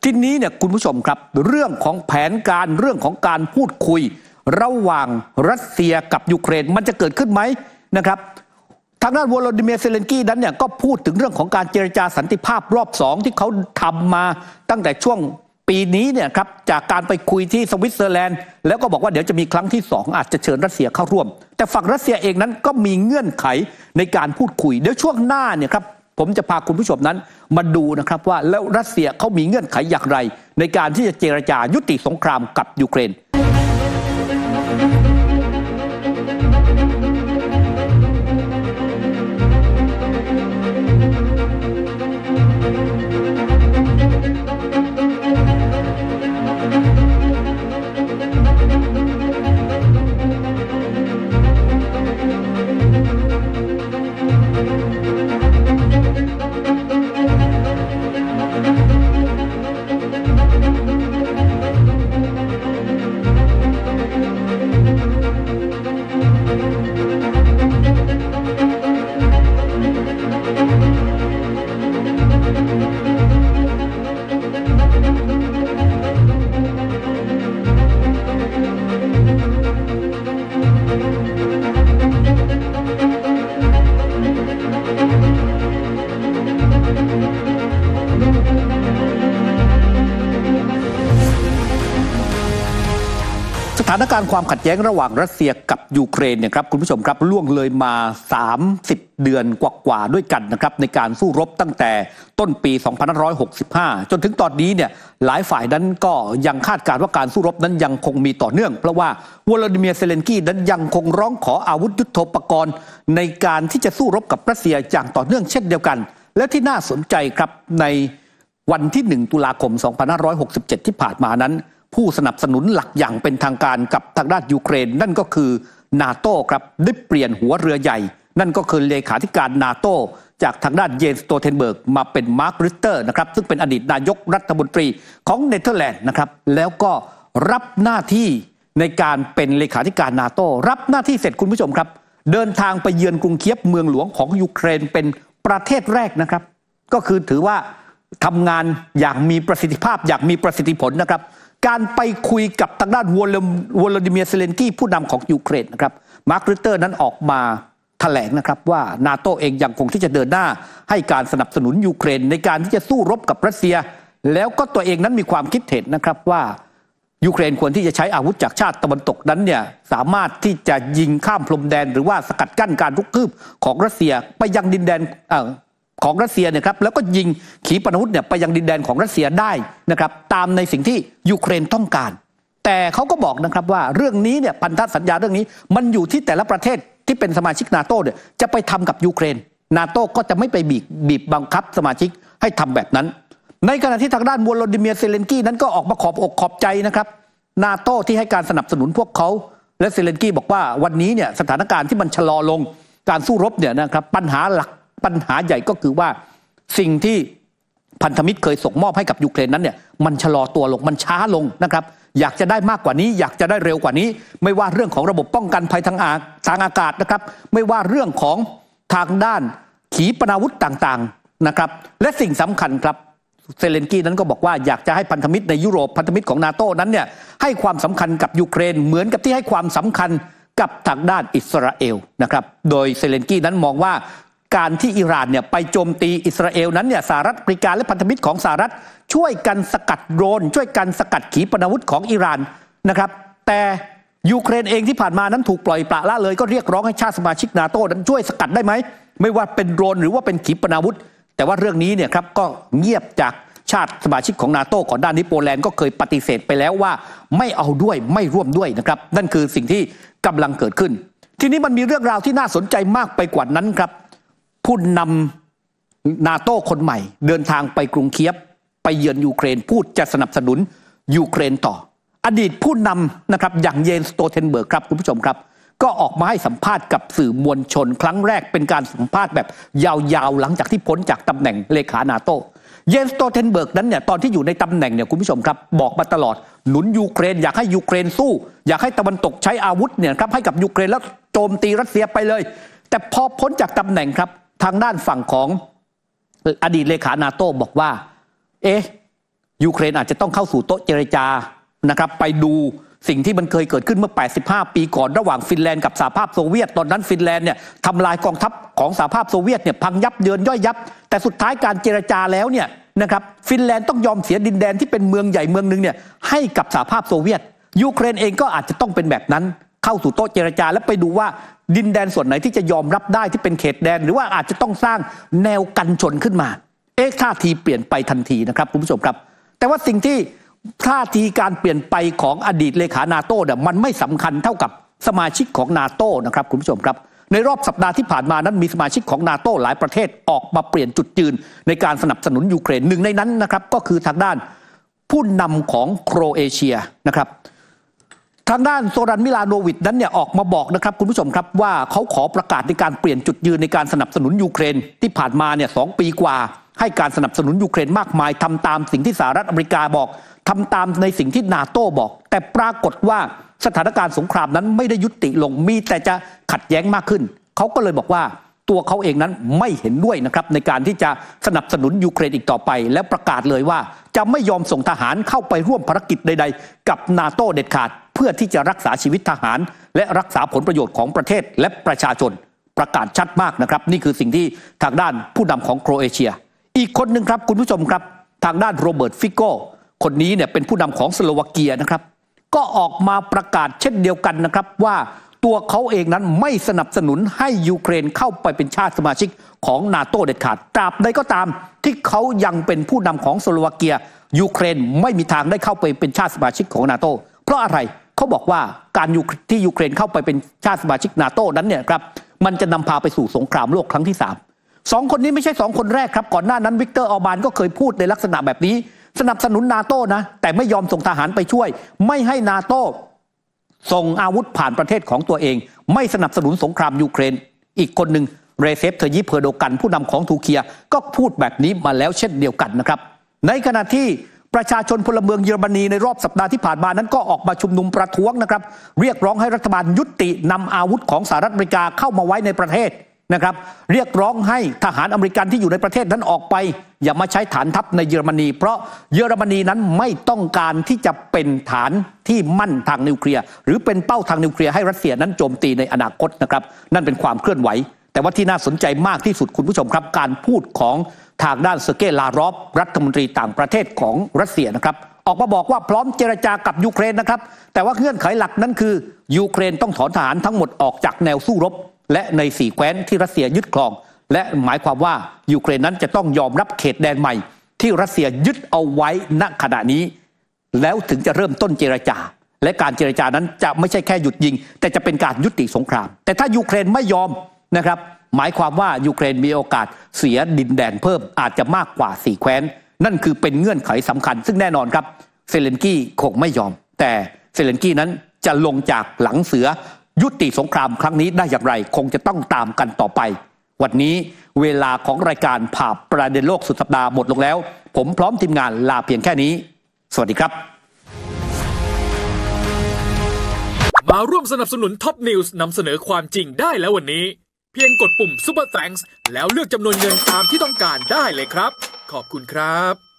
ทีนี้เนี่ยคุณผู้ชมครับเรื่องของแผนการเรื่องของการพูดคุยระหว่างรัสเซียกับยูเครนมันจะเกิดขึ้นไหมนะครับทางด้านวโลดิเมียร์เซเลนสกี้นั้นเนี่ยก็พูดถึงเรื่องของการเจรจาสันติภาพรอบ2ที่เขาทำมาตั้งแต่ช่วงปีนี้เนี่ยครับจากการไปคุยที่สวิตเซอร์แลนด์แล้วก็บอกว่าเดี๋ยวจะมีครั้งที่2อาจจะเชิญรัสเซียเข้าร่วมแต่ฝั่งรัสเซียเองนั้นก็มีเงื่อนไขในการพูดคุยเดี๋ยวช่วงหน้าเนี่ยครับผมจะพาคุณผู้ชมนั้นมาดูนะครับว่าแล้วรัสเซียเขามีเงื่อนไขอย่างไรในการที่จะเจรจายุติสงครามกับยูเครนสถานการณ์ความขัดแย้งระหว่างรัสเซียกับยูเครนเนี่ยครับคุณผู้ชมครับล่วงเลยมา30 เดือนกว่าๆด้วยกันนะครับในการสู้รบตั้งแต่ต้นปี2565จนถึงตอนนี้เนี่ยหลายฝ่ายนั้นก็ยังคาดการณ์ว่าการสู้รบนั้นยังคงมีต่อเนื่องเพราะว่าวโลดิเมียร์เซเลนสกี้นั้นยังคงร้องขออาวุธยุทโธปกรณ์ในการที่จะสู้รบกับรัสเซียอย่างต่อเนื่องเช่นเดียวกันและที่น่าสนใจครับในวันที่1 ตุลาคม 2567 ที่ผ่านมานั้นผู้สนับสนุนหลักอย่างเป็นทางการกับทางด้านยูเครนนั่นก็คือนาโต้ครับได้เปลี่ยนหัวเรือใหญ่นั่นก็คือเลขาธิการนาโต้จากทางด้านเยนสโตเทนเบิร์กมาเป็นมาร์ค ริตเตอร์นะครับซึ่งเป็นอดีตนายกรัฐมนตรีของเนเธอร์แลนด์นะครับแล้วก็รับหน้าที่ในการเป็นเลขาธิการนาโต้รับหน้าที่เสร็จคุณผู้ชมครับเดินทางไปเยือนกรุงเคียฟเมืองหลวงของยูเครนเป็นประเทศแรกนะครับก็คือถือว่าทำงานอย่างมีประสิทธิภาพอย่างมีประสิทธิผลนะครับการไปคุยกับทางด้านวโลดิเมียร์เซเลนสกี้ผู้นำของยูเครนนะครับมาร์ค ริตเตอร์นั้นออกมาแถลงนะครับว่านาโต้เองยังคงที่จะเดินหน้าให้การสนับสนุนยูเครนในการที่จะสู้รบกับรัสเซียแล้วก็ตัวเองนั้นมีความคิดเห็นนะครับว่ายูเครนควรที่จะใช้อาวุธจากชาติตะวันตกนั้นเนี่ยสามารถที่จะยิงข้ามพรมแดนหรือว่าสกัดกั้นการรุกคืบของรัสเซียไปยังดินแดนของรัสเซียเนี่ยครับแล้วก็ยิงขีปนาวุธเนี่ยไปยังดินแดนของรัสเซียได้นะครับตามในสิ่งที่ยูเครนต้องการแต่เขาก็บอกนะครับว่าเรื่องนี้เนี่ยพันธสัญญาเรื่องนี้มันอยู่ที่แต่ละประเทศที่เป็นสมาชิกนาโต้เนี่ยจะไปทำกับยูเครนนาโต้ก็จะไม่ไปบีบบังคับสมาชิกให้ทำแบบนั้นในขณะที่ทางด้านวโลดิเมียร์เซเลนสกี้นั้นก็ออกมาขอบอกขอบใจนะครับนาโต้ที่ให้การสนับสนุนพวกเขาและเซเลนสกี้บอกว่าวันนี้เนี่ยสถานการณ์ที่มันชะลอลงการสู้รบเนี่ยนะครับปัญหาใหญ่ก็คือว่าสิ่งที่พันธมิตรเคยส่งมอบให้กับยูเครนนั้นเนี่ยมันชะลอตัวลงมันช้าลงนะครับอยากจะได้มากกว่านี้อยากจะได้เร็วกว่านี้ไม่ว่าเรื่องของระบบป้องกันภัยทางอากาศนะครับไม่ว่าเรื่องของทางด้านขีปนาวุธต่างๆนะครับและสิ่งสำคัญครับเซเลนสกี้นั้นก็บอกว่าอยากจะให้พันธมิตรในยุโรปพันธมิตรของนาโต้นั้นเนี่ยให้ความสำคัญกับยูเครนเหมือนกับที่ให้ความสำคัญกับทางด้านอิสราเอลนะครับโดยเซเลนสกี้นั้นมองว่าการที่อิหร่านเนี่ยไปโจมตีอิสราเอลนั้นเนี่ยสหรัฐอเมริกาและพันธมิตรของสหรัฐช่วยกันสกัดโดรนช่วยกันสกัดขีปนาวุธของอิหร่านนะครับแต่ยูเครนเองที่ผ่านมานั้นถูกปล่อยปละละเลยก็เรียกร้องให้ชาติสมาชิกนาโต้นั้นช่วยสกัดได้ไหมไม่ว่าเป็นโดรนหรือว่าเป็นขีปนาวุธแต่ว่าเรื่องนี้เนี่ยครับก็เงียบจากชาติสมาชิกของนาโต้ก่อนด้านนี้โปแลนด์ก็เคยปฏิเสธไปแล้วว่าไม่เอาด้วยไม่ร่วมด้วยนะครับนั่นคือสิ่งที่กำลังเกิดขึ้นทีนี้มันมีเรื่องราวที่น่าสนใจมากไปกว่านั้นครับผู้นำนาโต้คนใหม่เดินทางไปกรุงเคียฟไปเยือนยูเครนพูดจะสนับสนุนยูเครนต่ออดีตผู้นำนะครับอย่างเยนสโตเทนเบิร์กครับคุณผู้ชมครับก็ออกมาให้สัมภาษณ์กับสื่อมวลชนครั้งแรกเป็นการสัมภาษณ์แบบยาวๆหลังจากที่พ้นจากตำแหน่งเลขานาโต้เยนสโตเทนเบิร์กนั้นเนี่ยตอนที่อยู่ในตำแหน่งเนี่ยคุณผู้ชมครับบอกมาตลอดหนุนยูเครนอยากให้ยูเครนสู้อยากให้ตะวันตกใช้อาวุธเนี่ยครับให้กับยูเครนแล้วโจมตีรัสเซียไปเลยแต่พอพ้นจากตำแหน่งครับทางด้านฝั่งของอดีตเลขานาโต้บอกว่ายูเครนอาจจะต้องเข้าสู่โต๊ะเจรจานะครับไปดูสิ่งที่มันเคยเกิดขึ้นเมื่อ85 ปีก่อนระหว่างฟินแลนด์กับสหภาพโซเวียตตอนนั้นฟินแลนด์เนี่ยทำลายกองทัพของสหภาพโซเวียตเนี่ยพังยับเยินย่อยยับแต่สุดท้ายการเจรจาแล้วเนี่ยนะครับฟินแลนด์ต้องยอมเสียดินแดนที่เป็นเมืองใหญ่เมืองนึงเนี่ยให้กับสหภาพโซเวียตยูเครนเองก็อาจจะต้องเป็นแบบนั้นเข้าสู่โต๊ะเจรจาแล้วไปดูว่าดินแดนส่วนไหนที่จะยอมรับได้ที่เป็นเขตแดนหรือว่าอาจจะต้องสร้างแนวกันชนขึ้นมาท่าทีเปลี่ยนไปทันทีนะครับคุณผู้ชมครับแต่ว่าสิ่งที่ท่าทีการเปลี่ยนไปของอดีตเลขานาโต้เนี่ยมันไม่สำคัญเท่ากับสมาชิกของนาโต้นะครับคุณผู้ชมครับในรอบสัปดาห์ที่ผ่านมานั้นมีสมาชิกของนาโต้หลายประเทศออกมาเปลี่ยนจุดยืนในการสนับสนุนยูเครนหนึ่งในนั้นนะครับก็คือทางด้านผู้นำของโครเอเชียนะครับทางด้านโซรันมิลาโนวิชนั้นเนี่ยออกมาบอกนะครับคุณผู้ชมครับว่าเขาขอประกาศในการเปลี่ยนจุดยืนในการสนับสนุนยูเครนที่ผ่านมาเนี่ย2 ปีกว่าให้การสนับสนุนยูเครนมากมายทำตามสิ่งที่สหรัฐอเมริกาบอกทำตามในสิ่งที่นาโต้บอกแต่ปรากฏว่าสถานการณ์สงครามนั้นไม่ได้ยุติลงมีแต่จะขัดแย้งมากขึ้นเขาก็เลยบอกว่าตัวเขาเองนั้นไม่เห็นด้วยนะครับในการที่จะสนับสนุนยูเครนอีกต่อไปและประกาศเลยว่าจะไม่ยอมส่งทหารเข้าไปร่วมภารกิจใดๆกับนาโต้เด็ดขาดเพื่อที่จะรักษาชีวิตทหารและรักษาผลประโยชน์ของประเทศและประชาชนประกาศชัดมากนะครับนี่คือสิ่งที่ทางด้านผู้นำของโครเอเชียอีกคนหนึ่งครับคุณผู้ชมครับทางด้านโรเบิร์ตฟิโก้คนนี้เนี่ยเป็นผู้นำของสโลวาเกียนะครับก็ออกมาประกาศเช่นเดียวกันนะครับว่าตัวเขาเองนั้นไม่สนับสนุนให้ยูเครนเข้าไปเป็นชาติสมาชิกของนาโต้เด็ดขาดตราบใดก็ตามที่เขายังเป็นผู้นำของสโลวาเกียยูเครนไม่มีทางได้เข้าไปเป็นชาติสมาชิกของนาโต้เพราะอะไรเขาบอกว่าการที่ยูเครนเข้าไปเป็นชาติสมาชิกนาโต้นั้นเนี่ยครับมันจะนำพาไปสู่สงครามโลกครั้งที่3คนนี้ไม่ใช่2 คนแรกครับก่อนหน้านั้นวิกเตอร์ออร์บานก็เคยพูดในลักษณะแบบนี้สนับสนุนนาโต้นะแต่ไม่ยอมส่งทหารไปช่วยไม่ให้นาโต้ส่งอาวุธผ่านประเทศของตัวเองไม่สนับสนุนสงครามยูเครนอีกคนหนึ่งเรเซป เทยิป เออร์โดกันผู้นำของทูรกีก็พูดแบบนี้มาแล้วเช่นเดียวกันนะครับในขณะที่ประชาชนพลเมืองเยอรมนีในรอบสัปดาห์ที่ผ่านมานั้นก็ออกมาชุมนุมประท้วงนะครับเรียกร้องให้รัฐบาลยุตินำอาวุธของสหรัฐอเมริกาเข้ามาไว้ในประเทศนะครับเรียกร้องให้ทหารอเมริกันที่อยู่ในประเทศนั้นออกไปอย่ามาใช้ฐานทัพในเยอรมนีเพราะเยอรมนีนั้นไม่ต้องการที่จะเป็นฐานที่มั่นทางนิวเคลียร์หรือเป็นเป้าทางนิวเคลียร์ให้รัสเซียนั้นโจมตีในอนาคตนะครับนั่นเป็นความเคลื่อนไหวแต่ว่าที่น่าสนใจมากที่สุดคุณผู้ชมครับการพูดของทางด้านเซอร์เกย์ ลารอฟรัฐมนตรีต่างประเทศของรัสเซียนะครับออกมาบอกว่าพร้อมเจรจากับยูเครนนะครับแต่ว่าเงื่อนไขหลักนั้นคือยูเครนต้องถอนทหารทั้งหมดออกจากแนวสู้รบและใน4 แคว้นที่รัสเซียยึดครองและหมายความว่ายูเครนนั้นจะต้องยอมรับเขตแดนใหม่ที่รัสเซียยึดเอาไว้ณขณะนี้แล้วถึงจะเริ่มต้นเจรจาและการเจรจานั้นจะไม่ใช่แค่หยุดยิงแต่จะเป็นการยุติสงครามแต่ถ้ายูเครนไม่ยอมนะครับหมายความว่ายูเครนมีโอกาสเสียดินแดนเพิ่มอาจจะมากกว่า4 แคว้นนั่นคือเป็นเงื่อนไขสำคัญซึ่งแน่นอนครับเซเลนสกี้คงไม่ยอมแต่เซเลนสกี้นั้นจะลงจากหลังเสือยุติสงครามครั้งนี้ได้อย่างไรคงจะต้องตามกันต่อไปวันนี้เวลาของรายการผ่าประเด็นโลกสุดสัปดาห์หมดลงแล้วผมพร้อมทีมงานลาเพียงแค่นี้สวัสดีครับมาร่วมสนับสนุนท็อปนิวส์นำเสนอความจริงได้แล้ววันนี้เพียงกดปุ่ม Super Thanks แล้วเลือกจำนวนเงินตามที่ต้องการได้เลยครับขอบคุณครับ